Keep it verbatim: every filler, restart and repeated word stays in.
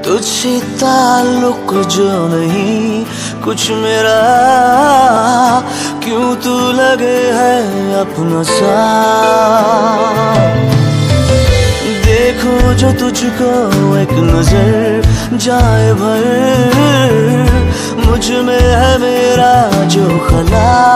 तुझसे ताल्लुक जो नहीं कुछ मेरा, क्यों तू लगे है अपना सा। देखो जो तुझको एक नजर जाए भर, मुझ में है मेरा जो खला।